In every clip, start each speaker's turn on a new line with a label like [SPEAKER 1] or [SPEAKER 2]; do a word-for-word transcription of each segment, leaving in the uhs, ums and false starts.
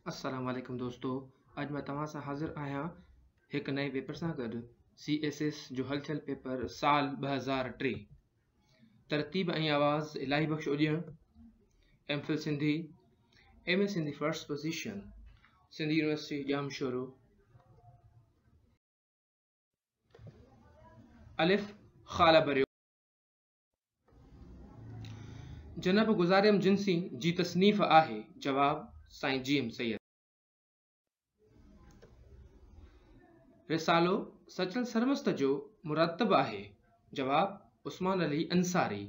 [SPEAKER 1] अस्सलाम वालेकुम दोस्तों, अज मैं तव्हां सां हाज़िर आहियां एक नए पेपर सां गॾु। सी एस एस जो हलचल पेपर साल ॿ हज़ार टे। तरतीब ऐं आवाज़ Ilahi Bakhsh Ujjan. M Phil Sindhi, M A Sindhi first position, Sindhi university Jamshoro. अलिफ ख़ाला भरियो। जनाब गुज़ारियम जिनसी जी तसनीफ़ आहे। जवाब साईं जी एम सैयद। रिसालो सचल सरमस्त जो मुरतब आहे। जवाब उस्मान अली अंसारी।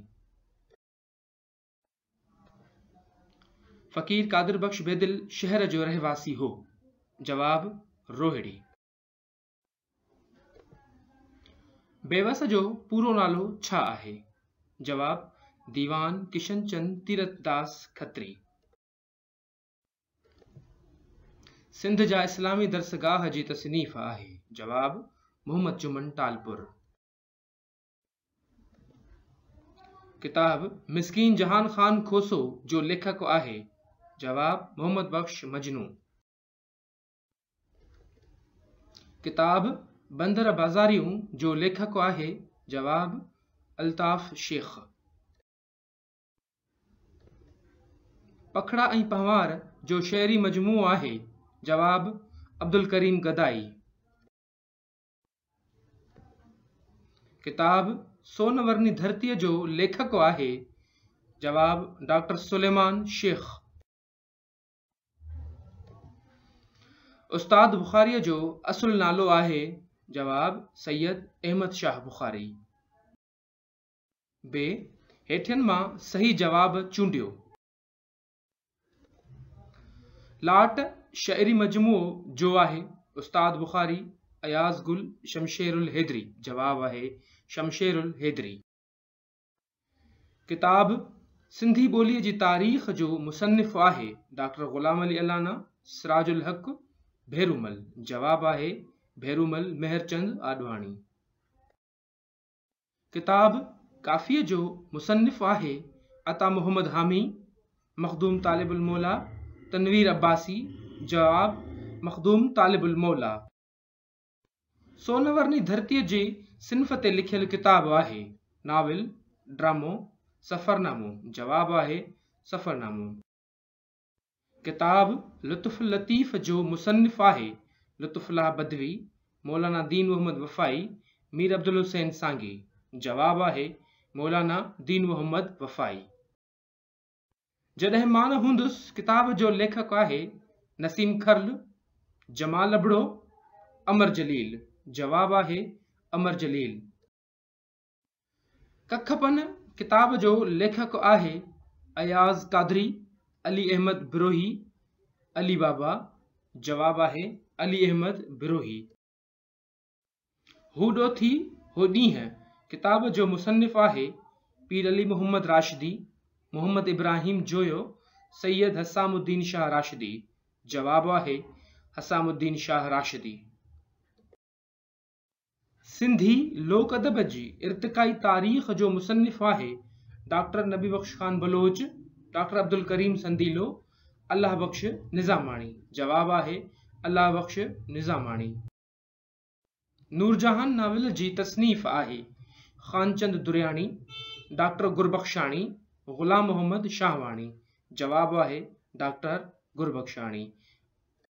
[SPEAKER 1] फ़कीर कादिर बख्श बेदिल शहर जो रहवासी हो। जवाब रोहिड़ी। बेवस जो पूरो नालो छा आहे? जवाब दीवान किशन चंद तीरथदास खत्री। सिंध जा इस्लामी दरसगाह जी तसनीफ़ आहे। जवाब मोहम्मद जुमन टालपुर। किताब मिस्कीन जहान खान खोसो जो लेखक आहे। जवाब मोहम्मद बख्श मजनू। किताब बंदर बाज़ारियूं जो लेखक आहे। जवाब अल्ताफ़ शेख। पखड़ा ऐं पहवार जो शेरी मजमू आहे। जवाब अब्दुल करीम गदाई। किताब सोनवर्णी धरतीअ जो लेखक आहे। जवाब डॉक्टर सुलेमान शेख। उस्ताद बुखारीअ जो असुल नालो आहे। जवाब सैयद अहमद शाह बुखारी। बे हेठियनि मां सही जवाब चूंडियो। लाट शायरी मजमूओ जो आहे। उस्ताद बुखारी, अयाज गुल, शमशेरुल हैदरी। जवाब आहे शमशेरुल हैदरी। किताब सिंधी ॿोलीअ जी तारीख़ जो मुसन्निफ़ आहे। डॉक्टर ग़ुलाम अली अलाना, सिराजुल हक़, भेरूमल। जवाब आहे भेरूमल मेहरचंद आडवाणी। किताब काफ़िय जो मुसन्निफ़ आहे। अता मोहम्मद हामी, मखदूम तालिबुल मौला, तनवीर अब्बासी। जवाब मखदूम तालिबुल मौला। सोनवर्णी धरतीअ जे सिन्फ़ ते लिखियल किताब आहे। नाविल, ड्रामो, सफ़रनामो। जवाब आहे सफ़रनामो। किताब लुत्फ़ लतीफ़ जो मुसन्निफ़ आहे। लुत्फ़ुल्लाह बदवी, मौलाना दीन मोहम्मद वफ़ाई, मीर अब्दुल हुसैन सांगी। जवाब आहे मौलाना दीन मोहम्मद वफ़ाई। जॾहिं मां न हूंदुसि किताब जो लेखक आहे नसीम खर्ल, जमाल अबड़ो, अमर जलील। जवाब आहे अमर जलील। कखपन किताब जो लेखक आहे अयाज कादरी, अली अहमद बिरोही, अली बाबा। जवाब आहे अली अहमद बिरोही। हूडो थी हो ॾींहं किताब जो मुसन्निफ़ आहे पीर अली मोहम्मद राशिदी, मोहम्मद इब्राहिम जोयो, सैयद हसामुद्दीन शाह राशिदी। जवाब आहे हसामुद्दीन शाह राशिदी। सिंधी लोक अदब जी इर्तिकाई तारीख़ जो मुसन्निफ़ आहे डॉक्टर नबी बख्श खान बलोच, डॉक्टर अब्दुल करीम संदीलो, अल्लाह बख्श निज़ामाणी। जवाब आहे अल्लाह बख्श निज़ामाणी। नूरजहान नाविल जी तसनीफ़ आहे खानचंद दुरियानी, डॉक्टर गुरबख्शाणी, ग़ुलाम मोहम्मद शाहवाणी। जवाब आहे डॉक्टर गुरबख्शाणी।